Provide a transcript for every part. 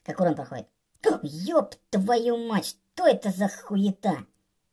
как урон проходит. Ёб твою мать, что это за хуета?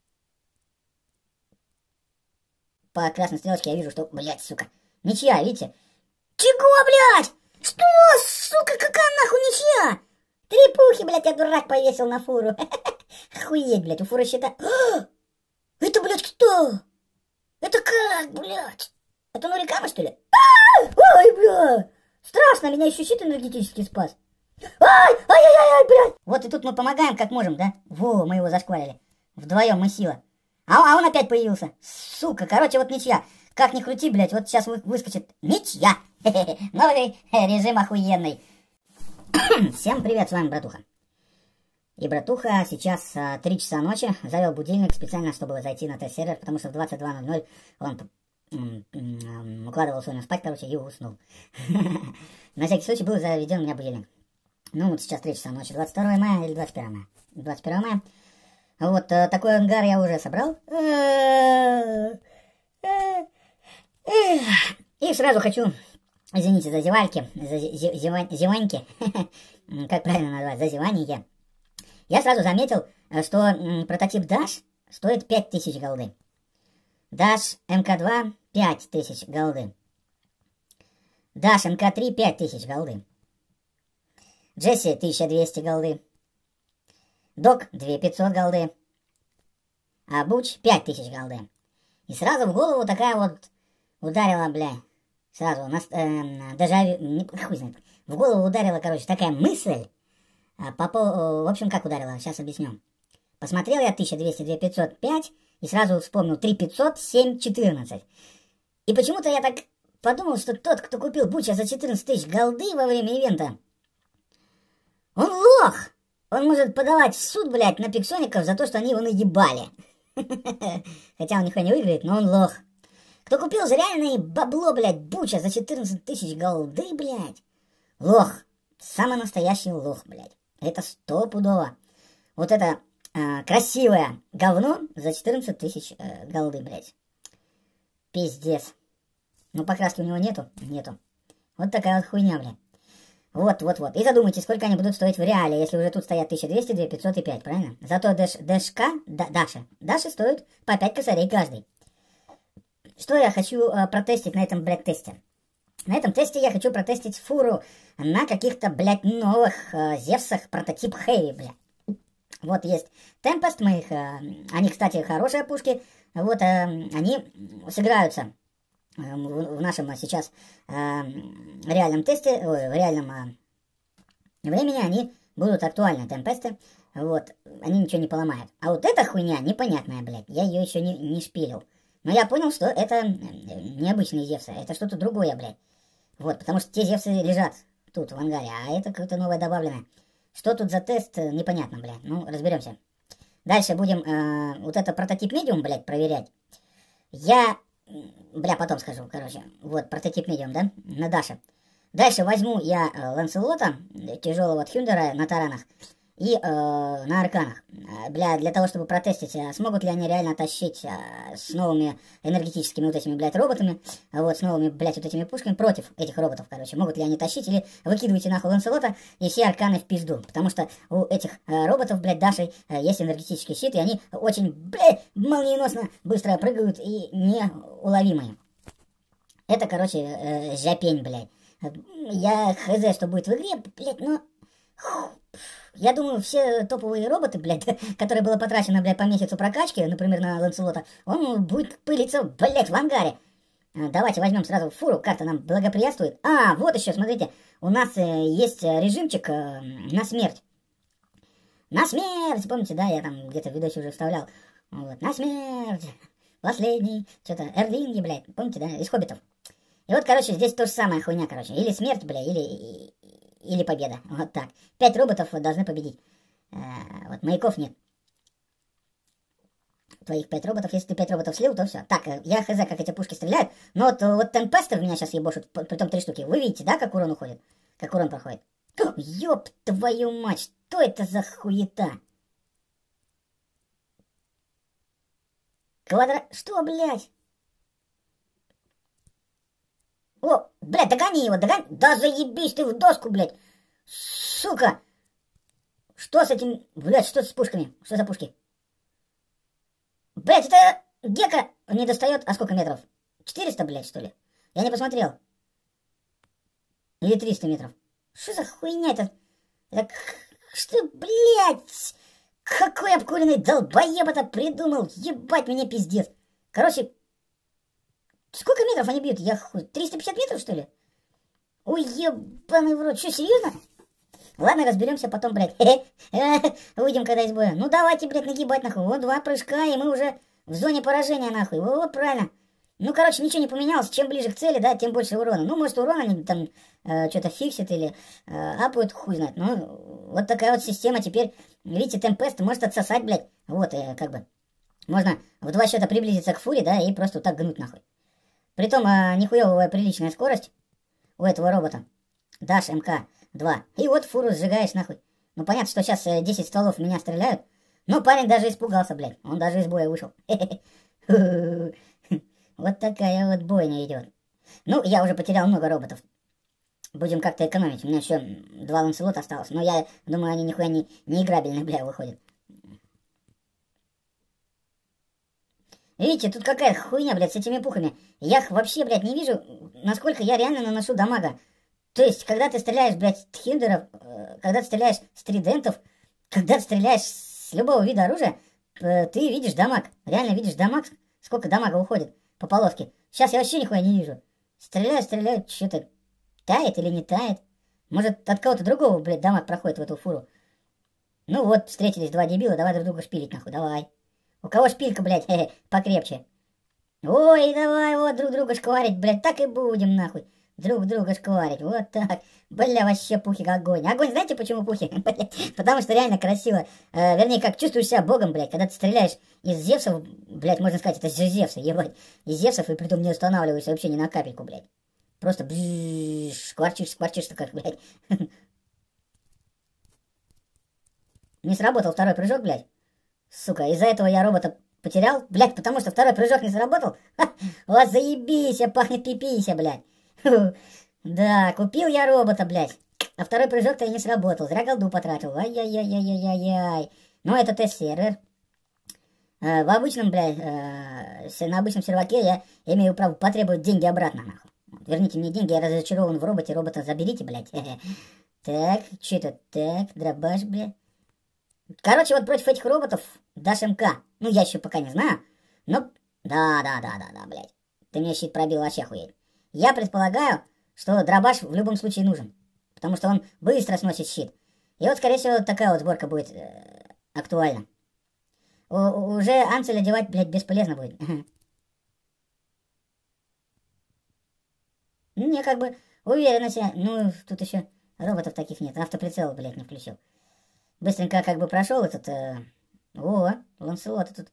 По красной стрелочке я вижу, что, блядь, сука, ничья, видите? Чего, блядь? Что, сука, какая нахуй ничья? 3 пухи, блядь, я дурак повесил на фуру. Охуеть, блядь, у фуры счета... Это, блядь, кто? Это как, блядь? Это Нурикама, что ли? Ой, блядь! Страшно, меня еще щит энергетически спас. Ай-яй-яй, блядь! Вот и тут мы помогаем, как можем, да? Во, мы его зашкварили. Вдвоем мы сила. А он опять появился. Сука, короче, вот ничья. Как ни крути, блядь, вот сейчас выскочит ничья. Новый режим охуенный. Всем привет, с вами Братуха. И Братуха сейчас 3 часа ночи завел будильник специально, чтобы зайти на тест-сервер, потому что в 22:00 он укладывал Соню спать, короче, и уснул. На всякий случай был заведен у меня будильник. Ну, вот сейчас 3 часа ночи, 22 мая или 21 мая? 21 мая. Вот такой ангар я уже собрал. И сразу хочу, извините за зевальки, за зеваньки, как правильно назвать, за зеваньки. Я сразу заметил, что прототип Dash стоит 5000 голды. Dash МК2 5000 голды. Dash МК3 5000 голды. Джесси 1200 голды. Док 2500 голды. А Буч 5000 голды. И сразу в голову такая вот ударила, бля, сразу, дежавю, хуй знает. В голову ударила, короче, такая мысль. В общем, как ударила, сейчас объясню. Посмотрел я 1200, 2500, 5, и сразу вспомнил 3500, 7, 14. И почему-то я так подумал, что тот, кто купил Буча за 14 тысяч голды во время ивента, он лох! Он может подавать в суд, блядь, на пиксоников за то, что они его наебали. Хотя он нихуя не выиграет, но он лох. Кто купил за реальное бабло, блядь, Буча за 14 тысяч голды, блядь, лох. Самый настоящий лох, блядь. Это стопудово. Вот это красивое говно за 14 тысяч голды, блядь. Пиздец. Ну, покраски у него нету? Нету. Вот такая вот хуйня, блядь. Вот. И задумайтесь, сколько они будут стоить в реале, если уже тут стоят 1200, 2500 и 5, правильно? Зато Даши стоят по 5 косарей каждый. Что я хочу протестить на этом, блядь, тесте? На этом тесте я хочу протестить фуру на каких-то, блядь, новых Зевсах прототип Хэви, блядь. Вот есть Темпест, они, кстати, хорошие пушки. Вот они сыграются в нашем сейчас реальном тесте, в реальном времени они будут актуальны, Темпесты. Вот, они ничего не поломают. А вот эта хуйня непонятная, блядь, я ее еще не шпилил. Но я понял, что это необычные Зевсы, это что-то другое, блядь. Вот, потому что те Зевсы лежат тут, в ангаре, а это какое-то новое добавленное. Что тут за тест, непонятно, блядь. Ну, разберемся. Дальше будем вот это прототип медиум, блядь, проверять. Бля, потом скажу, короче. Вот, прототип медиум, да? На Даше. Дальше возьму я Ланселота, тяжелого Тхюндера на таранах. И на арканах. Бля, для того, чтобы протестить, смогут ли они реально тащить с новыми энергетическими вот этими, блядь, роботами, вот, с новыми, блядь, вот этими пушками против этих роботов, короче. Могут ли они тащить, или выкидывайте нахуй Ланселота и все арканы в пизду. Потому что у этих роботов, блядь, Дашей есть энергетический щит, и они очень, блядь, молниеносно быстро прыгают и неуловимые. Это, короче, жопень, блядь. Я хз, что будет в игре, блядь, но... Я думаю, все топовые роботы, блядь, которые было потрачено, блядь, по месяцу прокачки, например, на Ланселота, он будет пылиться, блядь, в ангаре. Давайте возьмем сразу фуру, карта нам благоприятствует. Вот еще, смотрите, у нас есть режимчик на смерть. На смерть, помните, да, я там где-то в видосе уже вставлял. Вот, на смерть, последний, что-то, эрлинги, блядь, помните, да, из хоббитов. И вот, короче, здесь то же самое хуйня, короче, или смерть, блядь, или победа. Вот так. 5 роботов должны победить. Вот, маяков нет. Твоих 5 роботов. Если ты 5 роботов слил, то все. Так, я хз, как эти пушки стреляют. Но вот темпесты в меня сейчас ебошут. Притом 3 штуки. Вы видите, да, как урон уходит? Как урон проходит? Ёб твою мать. Что это за хуета? Что, блядь? О, блядь, догони его, догони. Да заебись ты в доску, блядь. Сука. Что с этим, блядь, что с пушками? Что за пушки? Блядь, это Гека не достает, а сколько метров? 400, блядь, что ли? Я не посмотрел. Или 300 метров. Что за хуйня это? Что, блядь? Какой обкуренный долбоеб это придумал? Ебать меня пиздец. Короче, сколько метров они бьют? Я хуй. 350 метров, что ли? Ой, ебаный в рот. Что, серьезно? Ладно, разберемся потом, блядь. Выйдем когда из боя. Ну давайте, блядь, нагибать нахуй. Вот 2 прыжка, и мы уже в зоне поражения нахуй. Вот, правильно. Ну, короче, ничего не поменялось. Чем ближе к цели, да, тем больше урона. Ну, может, урон они там что-то фиксят или апают, хуй знает. Ну, вот такая вот система. Теперь, видите, темпест может отсосать, блядь. Вот, как бы. Можно в 2 счета приблизиться к фуре, да, и просто вот так гнуть нахуй. Притом, нихуевая приличная скорость у этого робота. Даш МК-2. И вот фуру сжигаешь нахуй. Ну, понятно, что сейчас 10 стволов в меня стреляют. Но парень даже испугался, блядь. Он даже из боя вышел. Вот такая вот бойня идет. Ну, я уже потерял много роботов. Будем как-то экономить. У меня еще 2 ланселота осталось. Но я думаю, они нихуя не играбельные, бля, выходят. Видите, тут какая хуйня, блядь, с этими пухами. Я вообще, блядь, не вижу, насколько я реально наношу дамага. То есть, когда ты стреляешь, блядь, с хиндеров, когда ты стреляешь с тридентов, когда ты стреляешь с любого вида оружия, ты видишь дамаг. Реально видишь дамаг, сколько дамага уходит по полоске. Сейчас я вообще нихуя не вижу. Стреляю, что-то тает или не тает. Может, от кого-то другого, блядь, дамаг проходит в эту фуру. Ну вот, встретились 2 дебила, давай друг друга шпилить, нахуй, давай. У кого шпилька, блядь, покрепче. Ой, давай вот друг друга шкварить, блядь, так и будем, нахуй. Друг друга шкварить, вот так. Бля, вообще пухи огонь. Огонь, знаете, почему пухи? Потому что реально красиво. Вернее, как чувствуешь себя богом, блядь, когда ты стреляешь из Зевсов, блядь, можно сказать, это же Зевсы, ебать. Из Зевсов, и притом не устанавливаешься вообще ни на капельку, блядь. Просто шкварчишь, как, блядь. Не сработал 2-й прыжок, блядь. Сука, из-за этого я робота потерял, блядь, потому что 2-й прыжок не сработал. Вот заебись, пахнет пипися, блядь. Да, купил я робота, блядь. А 2-й прыжок-то и не сработал. Зря голду потратил. Ай-яй-яй-яй-яй-яй. Но это тест-сервер. В обычном, блядь, на обычном серваке я имею право потребовать деньги обратно, нахуй. Верните мне деньги, я разочарован в роботе. Робота заберите, блядь. Так, что это? Так, дробаш, блядь. Короче, вот против этих роботов дашь МК. Ну, я еще пока не знаю. Но, да, блядь. Ты мне щит пробил, вообще охуеть. Я предполагаю, что дробаш в любом случае нужен. Потому что он быстро сносит щит. И вот, скорее всего, такая вот сборка будет актуальна. Уже анцель одевать, блядь, бесполезно будет. Мне как бы уверенно себя. Ну, тут еще роботов таких нет. Автоприцел, блядь, не включил. Быстренько как бы прошел этот... О, Ланселот тут.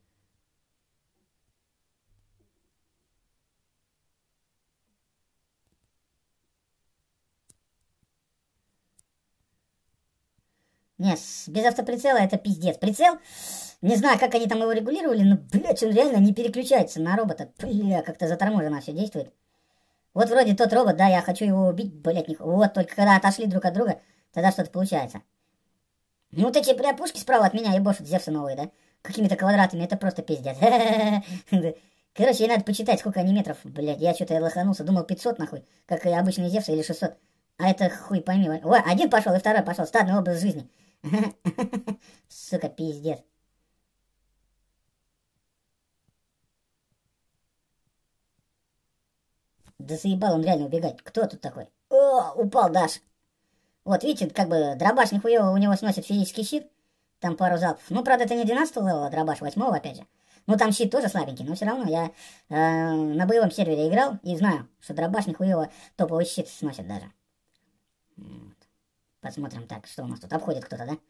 Нет, без автоприцела это пиздец. Прицел, не знаю, как они там его регулировали, но, блядь, он реально не переключается на робота. Бля, как-то заторможенно все действует. Вот вроде тот робот, да, я хочу его убить, блядь, вот только когда отошли друг от друга, тогда что-то получается. Ну вот эти прям пушки справа от меня ебошут Зевсы новые, да? Какими-то квадратами, это просто пиздец. Короче, ей надо почитать, сколько они метров, блядь. Я что-то лоханулся, думал 500 нахуй, как и обычные Зевсы, или 600. А это хуй пойми. О, один пошел и 2-й пошел, стадный образ жизни. Сука, пиздец. Да заебал он реально убегать. Кто тут такой? О, упал Даш. Вот, видите, как бы дробаш нихуево у него сносит физический щит. Там пару залпов. Ну, правда, это не 12-го левела, дробаш 8-го, опять же. Ну, там щит тоже слабенький, но все равно я на боевом сервере играл и знаю, что дробаш нихуево топовый щит сносит даже. Вот. Посмотрим так, что у нас тут. Обходит кто-то, да?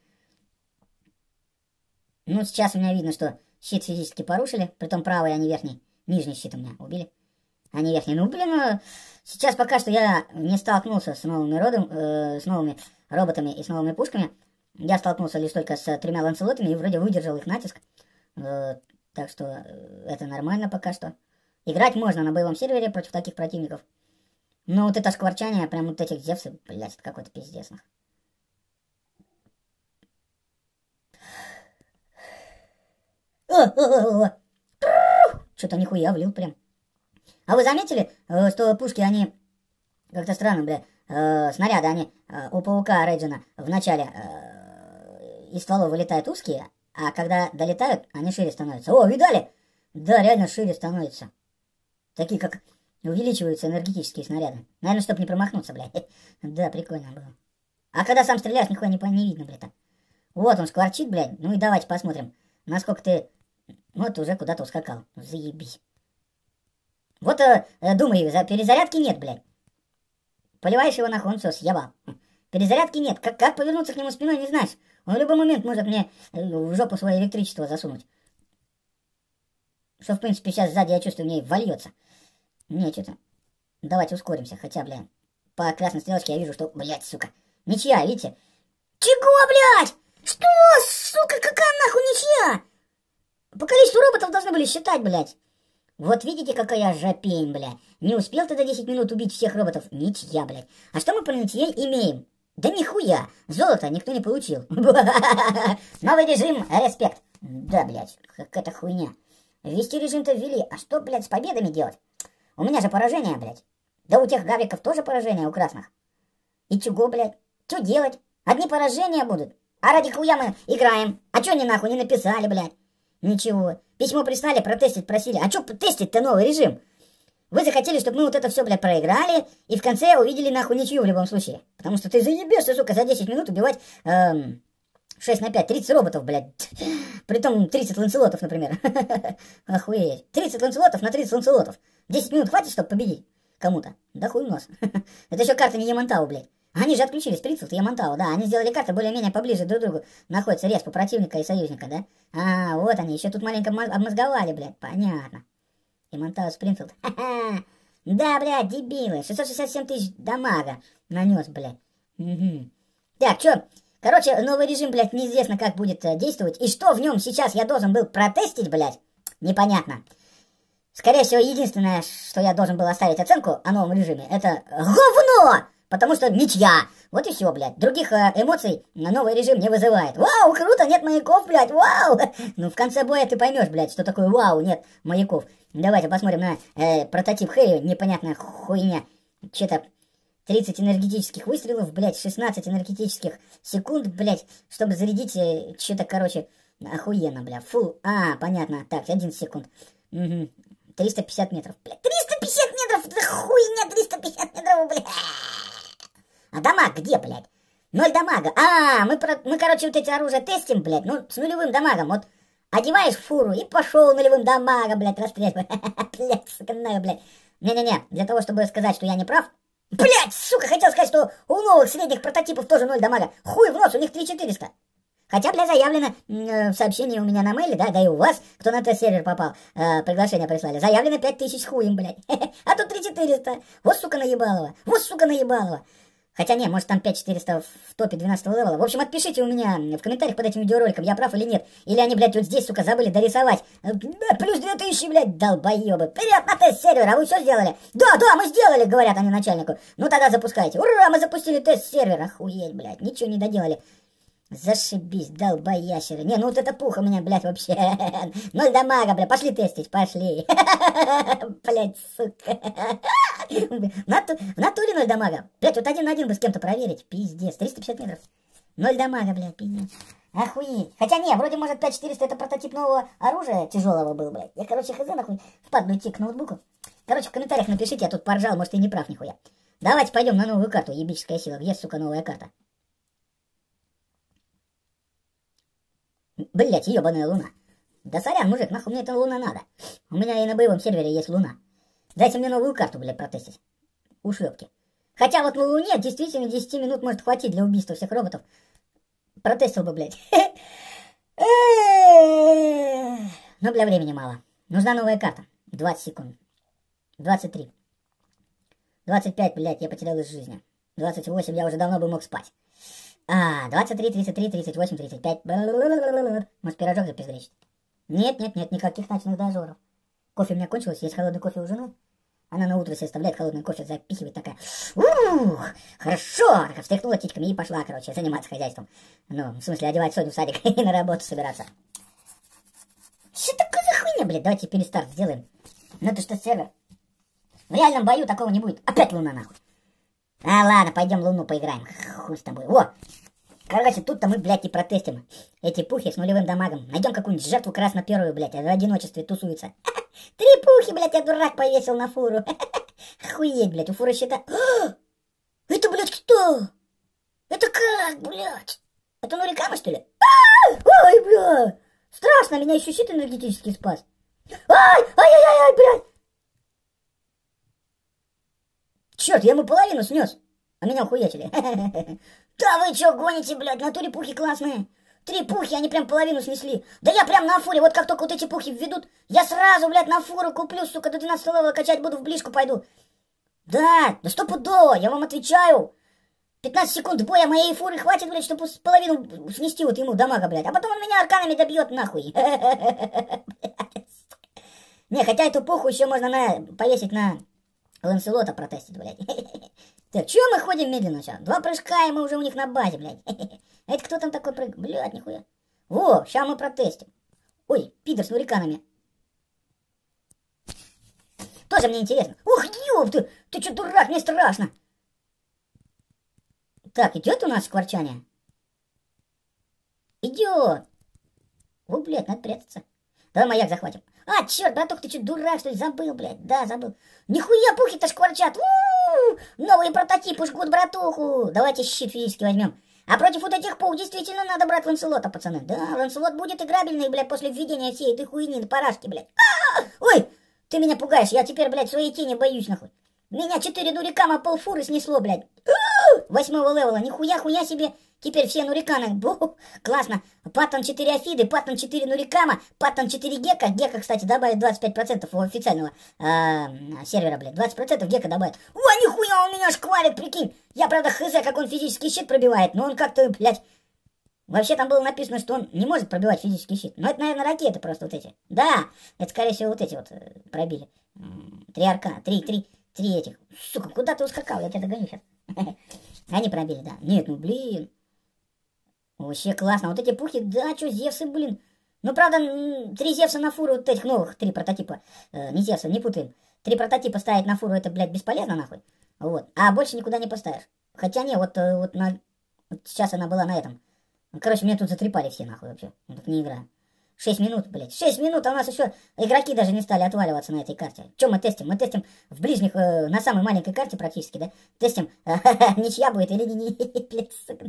Ну, сейчас у меня видно, что щит физически порушили. Притом правый, а не верхний. Нижний щит у меня убили. А не верхний. Ну, блин, сейчас пока что я не столкнулся с новыми с новыми роботами и с новыми пушками. Я столкнулся лишь только с 3 ланцелотами и вроде выдержал их натиск. Так что это нормально пока что. Играть можно на боевом сервере против таких противников. Но вот это шкварчание, прям вот этих Зевсов, блядь, это какой-то пиздец. Что-то нихуя влил прям. А вы заметили, что пушки, они как-то странно, бля, снаряды, они у паука Рейджина в начале из стволов вылетают узкие, а когда долетают, они шире становятся. О, видали? Да, реально шире становятся. Такие, как увеличиваются энергетические снаряды. Наверное, чтобы не промахнуться, блядь. Да, прикольно было. А когда сам стреляешь, нихуя не видно, блядь. Вот он скворчит, блядь. Ну и давайте посмотрим, насколько ты... Вот уже куда-то ускакал. Заебись. Вот, думаю, перезарядки нет, блядь. Поливаешь его нахуй, он все, съебал. Перезарядки нет. Как повернуться к нему спиной, не знаешь. Он в любой момент может мне в жопу свое электричество засунуть. Что, в принципе, сейчас сзади, я чувствую, мне вольется. Не, что-то. Давайте ускоримся. Хотя, блядь, по красной стрелочке я вижу, что, блядь, сука, ничья, видите? Чего, блядь? Что, сука, какая нахуй ничья? По количеству роботов должны были считать, блядь. Вот видите, какая жопень, блядь. Не успел ты за 10 минут убить всех роботов? Ничья, блядь. А что мы по ничье имеем? Да нихуя. Золото никто не получил. Новый режим, респект. Да, блядь, какая-то хуйня. Ввести режим-то ввели. А что, блядь, с победами делать? У меня же поражение, блядь. Да у тех гавриков тоже поражение, у красных. И чего, блядь? Что делать? Одни поражения будут. А ради хуя мы играем. А чё они нахуй не написали, блядь? Ничего. Письмо прислали, протестить просили. А чё тестить-то новый режим? Вы захотели, чтобы мы вот это все, блядь, проиграли, и в конце увидели нахуй ничью в любом случае. Потому что ты заебешься, сука, за 10 минут убивать 6 на 5, 30 роботов, блядь. Притом 30 ланцелотов, например. Охуеть. 30 ланцелотов на 30 ланцелотов. 10 минут хватит, чтобы победить кому-то? Да хуй нос. Это еще карта не Ямантау, блядь. Они же отключились, Принцелт и Ямантау, да. Они сделали карты более-менее поближе друг к другу. Находится респу противника и союзника, да? А, вот они, еще тут маленько обмозговали, блядь. Понятно. Ямантау с Принцелт. Ха-ха. Да, блядь, дебилы. 667 тысяч дамага нанес, блядь. Угу. Так, что? Короче, новый режим, блядь, неизвестно, как будет действовать. И что в нем сейчас я должен был протестить, блядь, непонятно. Скорее всего, единственное, что я должен был оставить оценку о новом режиме, это говно! Потому что ничья. Вот и все, блядь. Других эмоций новый режим не вызывает. Вау, круто, нет маяков, блядь, вау! Ну, в конце боя ты поймешь, блядь, что такое вау, нет маяков. Давайте посмотрим на прототип Хэри, непонятная хуйня. Что-то 30 энергетических выстрелов, блядь, 16 энергетических секунд, блядь, чтобы зарядить что-то, короче, охуенно, блядь. Фу, понятно. Так, 11 секунд. Угу. 350 метров, блядь. 350 метров, это хуйня, 350 метров, блядь. А дамаг где, блядь? 0 дамага. Мы, короче, вот эти оружия тестим, блядь, ну, с нулевым дамагом. Вот одеваешь фуру и пошел нулевым дамагом, блядь, расстреливай. Блядь, сука, блядь. Не-не-не, для того, чтобы сказать, что я не прав. Блядь, сука, хотел сказать, что у новых средних прототипов тоже 0 дамага. Хуй в нос, у них 3400. Хотя, бля, заявлено в сообщении у меня на мейле, да и у вас, кто на тест-сервер попал, приглашение прислали. Заявлено 5000 с хуем, блядь. А тут 3400. Вот, сука, наебалово. Вот, сука, наебалово. Хотя не, может там 5400 в топе 12 левела. В общем, отпишите у меня в комментариях под этим видеороликом, я прав или нет. Или они, блядь, вот здесь, сука, забыли дорисовать. Плюс 2000, блядь, долбоебы. Вперед на тест-сервер, а вы все сделали? Да, мы сделали, говорят они начальнику. Ну тогда запускайте. Ура, мы запустили тест-сервер. Охуеть, блядь, ничего не доделали. Зашибись, долбоящеры. Не, ну вот это пуха у меня, блядь, вообще. 0 дамага, блядь, пошли тестить, пошли. Блядь, сука. В натуре 0 дамага. Блядь, вот 1 на 1 бы с кем-то проверить. Пиздец, 350 метров. 0 дамага, блядь, пиздец. Охуеть. Хотя не, вроде, может, 5400 это прототип нового оружия тяжелого был, блядь. Я, короче, хз, нахуй, впадлу идти к ноутбуку. Короче, в комментариях напишите, я тут поржал, может, и не прав нихуя. Давайте пойдем на новую карту, ебическая сила. Где, сука, новая карта? Блять, ебаная луна. Да сорян, мужик, нахуй мне эта луна надо. У меня и на боевом сервере есть луна. Дайте мне новую карту, блядь, протестить. Ушлепки. Хотя вот на луне действительно 10 минут может хватить для убийства всех роботов. Протестил бы, блядь. Но, бля, времени мало. Нужна новая карта. 20 секунд. 23. 25, блядь, я потерял из жизни. 28, я уже давно бы мог спать. 23, 33, 38, 35. Может, пирожок запиздричить? Нет, никаких ночных дозоров. Кофе у меня кончилось, есть холодный кофе у жены. Она на утро себе оставляет холодный кофе, запихивает такая. Хорошо! Так встряхнула титьками и пошла, короче, заниматься хозяйством. Ну, в смысле, одевать Соню в садик и на работу собираться. Что такое за хуйня, блядь? Давайте перестарт сделаем. Ну это что, сервер? В реальном бою такого не будет. Опять луна, нахуй. А, ладно, пойдем луну поиграем. Хуй с тобой. О! Короче, тут-то мы, блядь, и протестим эти пухи с нулевым дамагом. Найдем какую-нибудь жертву красноперую, блядь, в одиночестве тусуется. 3 пухи, блядь, я дурак повесил на фуру. Охуеть, блядь, у фуры счета... Это, блядь, кто? Это как, блядь? Это Нурикама, что ли? Ой, блядь! Страшно, меня еще щит энергетический спас. Ай-яй-яй, блядь! Черт, я ему половину снес, а меня ухуячили. Да вы чё гоните, блядь, в натуре пухи классные. 3 пухи, они прям половину снесли. Да я прям на фуре, вот как только вот эти пухи введут, я сразу, блядь, на фуру куплю, сука, до 12 левела качать буду, в ближку пойду. Да стопудово, я вам отвечаю. 15 секунд боя моей фуры хватит, блядь, чтобы половину снести вот ему дамага, блядь. А потом он меня арканами добьет, нахуй. Не, хотя эту пуху еще можно повесить на Ланселота протестить, блядь. Так, чё мы ходим медленно сейчас? 2 прыжка, и мы уже у них на базе, блядь. Это кто там такой прыг? Блядь, нихуя. Во, сейчас мы протестим. Ой, пидор с нуриканами. Тоже мне интересно. Ух, ёпты, ты чё, дурак, мне страшно. Так, идет у нас скворчание? Идет. О, блядь, надо прятаться. Давай маяк захватим. А, черт, братух, ты что, дурак, что ли? Забыл, блядь. Да, забыл. Нихуя пухи-то шкварчат. Новые прототипы жгут братуху. Давайте щит физически возьмем. А против вот этих пух действительно надо брать Ланселота, пацаны. Да, Ланселот будет играбельный, блядь, после введения всей этой хуйни на парашки, блядь. Ой, ты меня пугаешь. Я теперь, блядь, своей тени боюсь, нахуй. Меня 4 нурикама полфуры снесло, блядь. 8-го левела. Нихуя хуя себе. Теперь все нуриканы. Бу, классно. Паттон 4 Афиды, Паттон 4 Нурикама, Паттон 4 Гека. Гека, кстати, добавит 25% у официального сервера, блядь. 20% Гека добавит. О, нихуя он меня шкварит, прикинь. Я, правда, хз, как он физический щит пробивает, но он как-то, блядь... Вообще там было написано, что он не может пробивать физический щит. Но это, наверное, ракеты просто вот эти. Да, это, скорее всего, вот эти вот пробили. 3 арка, 3 этих. Сука, куда ты ускакал? Я тебя догоню сейчас. Они пробили, да. Нет, ну, блин. Вообще классно. Вот эти пухи, да, что, Зевсы, блин. Ну, правда, 3 Зевса на фуру, вот этих новых 3 прототипа. Не Зевса, не путаем. 3 прототипа ставить на фуру, это, блядь, бесполезно, нахуй. Вот. А больше никуда не поставишь. Хотя не, вот сейчас она была на этом. Короче, меня тут затрепали все, нахуй, вообще. Я так не играю. 6 минут, блядь. 6 минут, а у нас еще игроки даже не стали отваливаться на этой карте. Что мы тестим? Мы тестим в ближних, на самой маленькой карте практически, да? Тестим, ничья будет или не, блядь, сука.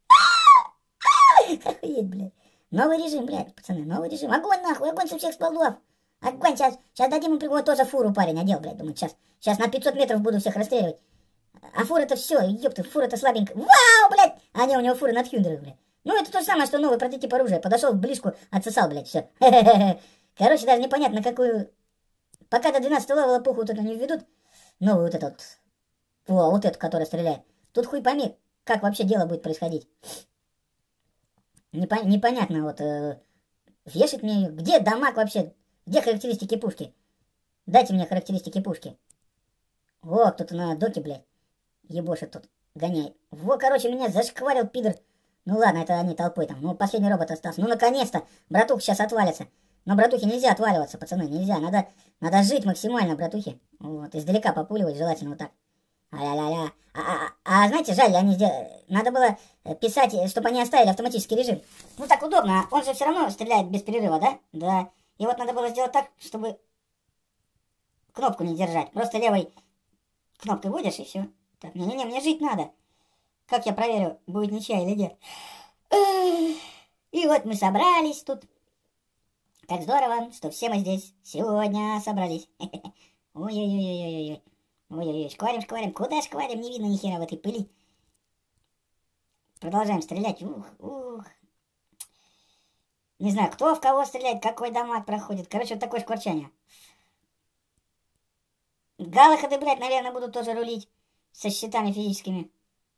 Охуеть, блядь. Новый режим, блядь, пацаны, новый режим. Огонь, нахуй, огонь со всех стволов. Огонь, сейчас дадим им прямо тоже фуру парень одел, блядь. Думаю, сейчас на 500 метров буду всех расстреливать. А фура-то все, ёпта, фура-то слабенькая. Вау, блядь! А не, у него фура над Хюндером, блядь. Ну, это то же самое, что новый прототип оружия. Подошел в ближку, отсосал, блядь, все. Короче, даже непонятно, какую... Пока до 12 левела пуху вот эту не введут, новую вот эту вот... О, вот эту, которая стреляет. Тут хуй пойми, как вообще дело будет происходить. Непонятно, вот... вешать мне ее. Где дамаг вообще? Где характеристики пушки? Дайте мне характеристики пушки. О, кто-то на доке, блядь. Ебошит тут. Гоняет. Во, короче, меня зашкварил пидор. Ну ладно, это они толпой там. Ну, последний робот остался. Ну, наконец-то. Братух сейчас отвалится. Но братухе нельзя отваливаться, пацаны, нельзя. Надо жить максимально, братухи. Вот, издалека популивать, желательно вот так. А-ля-ля-ля. А знаете, жаль, они надо было писать, чтобы они оставили автоматический режим. Ну, так удобно. Он же все равно стреляет без перерыва, да? Да. И вот надо было сделать так, чтобы кнопку не держать. Просто левой кнопкой водишь, и все. Так, не-не-не, мне жить надо. Как я проверю, будет ничья или нет? И вот мы собрались тут. Как здорово, что все мы здесь сегодня собрались. Ой-ой-ой-ой-ой-ой. Ой-ой-ой, шкварим. Куда шкварим? Не видно ни хера в этой пыли. Продолжаем стрелять. Ух. Не знаю, кто в кого стреляет, какой дамаг проходит. Короче, вот такое шкварчание. Галахады, блядь, наверное, будут тоже рулить со щитами физическими.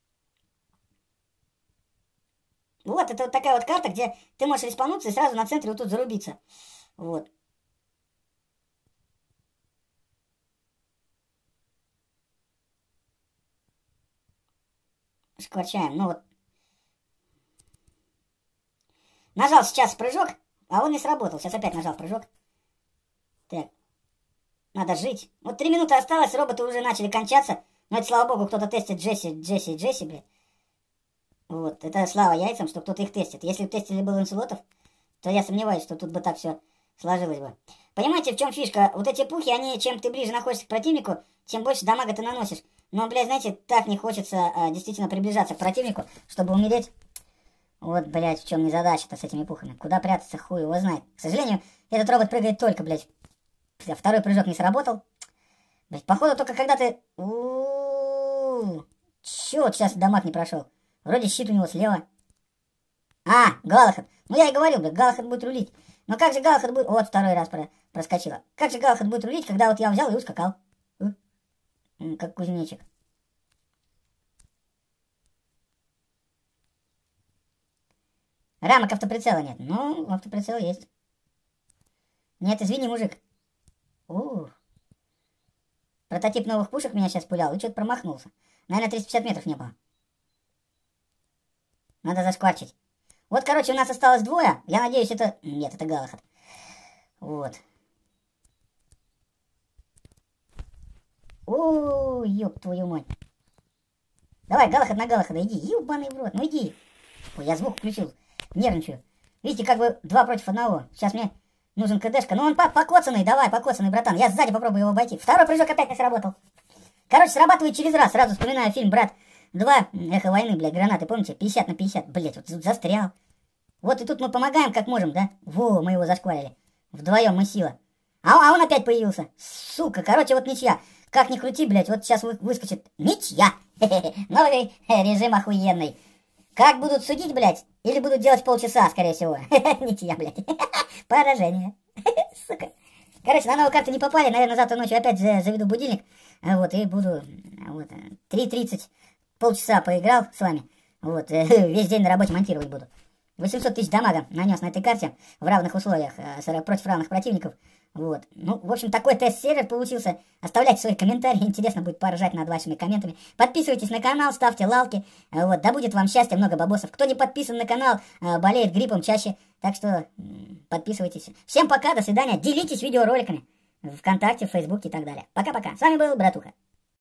Вот, это вот такая вот карта, где ты можешь респануться и сразу на центре вот тут зарубиться. Вот. Шкварчаем, ну вот. Нажал сейчас прыжок, А он не сработал. Сейчас опять нажал прыжок. Так. Надо жить. Вот 3 минуты осталось, роботы уже начали кончаться. Но это, слава богу, кто-то тестит Джесси, блядь. Вот, это слава яйцам, что кто-то их тестит. Если бы тестили бы Ланселотов, то я сомневаюсь, что тут бы так все сложилось бы. Понимаете, в чем фишка? Вот эти пухи, они, чем ты ближе находишься к противнику, тем больше дамага ты наносишь. Но, блядь, знаете, так не хочется действительно приближаться к противнику, чтобы умереть. Вот, блядь, в чем незадача-то с этими пухами. Куда прятаться, хуй его знает. К сожалению, этот робот прыгает только, блядь. Второй прыжок не сработал. Блядь, походу только когда ты... Чё, сейчас дамаг не прошел. Вроде щит у него слева. А, Галахад. Ну я и говорил, блядь, Галахад будет рулить. Но как же Галахад будет... Вот, второй раз проскочила. Как же Галахад будет рулить, когда вот я взял и ускакал? Как кузнечик. Рамок автоприцела нет. Ну, автоприцел есть. Нет, извини, мужик. Прототип новых пушек меня сейчас пулял и что-то промахнулся. Наверное, 350 метров не было. Надо зашкварчить. Вот, короче, у нас осталось двое. Я надеюсь, это... Нет, это Галахад. Вот. О, ёб твою мать. Давай, Галахад на Галахада, иди. Ёбаный в рот, ну иди. Ой, я звук включил. Нервничаю. Видите, как бы 2 против 1. Сейчас мне нужен КДшка. Ну он покоцанный, давай, покоцанный, братан. Я сзади попробую его обойти. Второй прыжок опять не сработал. Короче, срабатывает через раз. Сразу вспоминаю фильм «Брат 2». Эхо войны, блядь, гранаты, помните? 50 на 50. Блядь, вот тут застрял. Вот и тут мы помогаем, как можем, да? Во, мы его зашкварили. Вдвоем мы сила. А он опять появился. Сука, короче, вот ничья. Как ни крути, блядь, вот сейчас выскочит. Ничья. Новый режим охуенный. Как будут судить, блядь? Или будут делать полчаса, скорее всего. Ничья, блядь. Поражение. Сука. Короче, на новую карту не попали. Наверное, завтра ночью опять заведу будильник. Вот, и буду... Вот, 3:30. Полчаса поиграл с вами. Вот, весь день на работе монтировать буду. 800 тысяч дамага нанес на этой карте в равных условиях против равных противников. Вот. Ну, в общем, такой тест-сервер получился. Оставляйте свои комментарии, интересно будет поржать над вашими комментами. Подписывайтесь на канал, ставьте лайки. Вот, да будет вам счастья, много бабосов. Кто не подписан на канал, болеет гриппом чаще. Так что подписывайтесь. Всем пока, до свидания. Делитесь видеороликами ВКонтакте, в Фейсбуке и так далее. Пока-пока. С вами был Братуха.